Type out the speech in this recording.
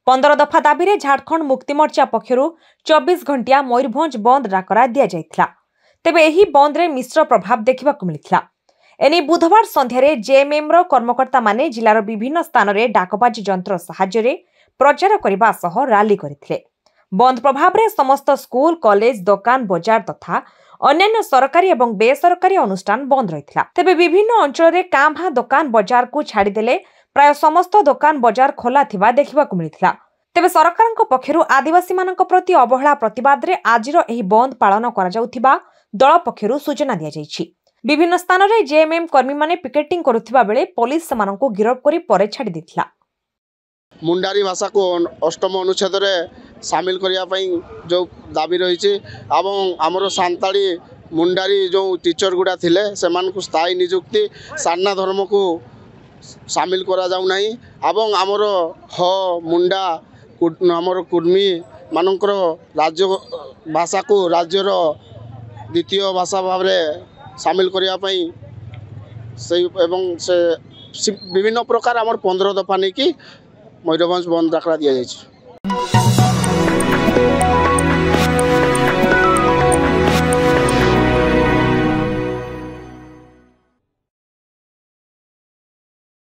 15 दफा दाबी रे झारखंड मुक्ति मोर्चा पक्षरु 24 घंटिया मयूरभंज बंद डाकरा दिया जायथिला। तेबे एही बंद रे मिश्र प्रभाव देखिबा को मिलिथिला। एनी बुधवार संध्यारे जेएमएम रो कर्मकर्ता माने जिलार विभिन्न स्थान रे डाकबाजी यंत्र सहाय्य रे प्रचार करबा सह रैली करथिले। बंद प्रभाव रे समस्त स्कूल कॉलेज दुकान बाजार तथा अन्य सरकारी एवं बेसरकारी अनुष्ठान बंद रहिथिला। तेबे विभिन्न अंचल रे कांभा दुकान बाजार को छाड़ी देले प्राय समस्त दुकान बाजार खोला थिबा देखिबा को मिलिथिला। तेबे सरकारक पक्षरु आदिवासी मानक प्रति अवहेला प्रतिवाद रे आजिर एही बंद पालन करा जाउथिबा दल पक्षरु सूचना दिया जायछि। विभिन्न स्थान रे जेएमएम कर्मी माने पिकेटिंग करुथिबा बेले पुलिस समानक गिरफ करी परे छाड़ी दिथिला। मुंडारी भाषा को अष्टम अनुच्छेद रे शामिल करिया पई जो दाबी रही एवं आमर सांताड़ी मुंडारी जो टीचर गुड़ा थिले सेमान को स्थायी नियुक्ति सान्ना धर्म को शामिल करा जाउ नाही एवं आमर ह मुंडा आमर कुर्मी मानकर राज्य भाषा को राज्यर द्वितीय भाषा भाव में शामिल करिया पई से एवं से विभिन्न प्रकार आमर 15 दफा नहीं कि मयूरभंज बंद डाकरा दिया जायछि।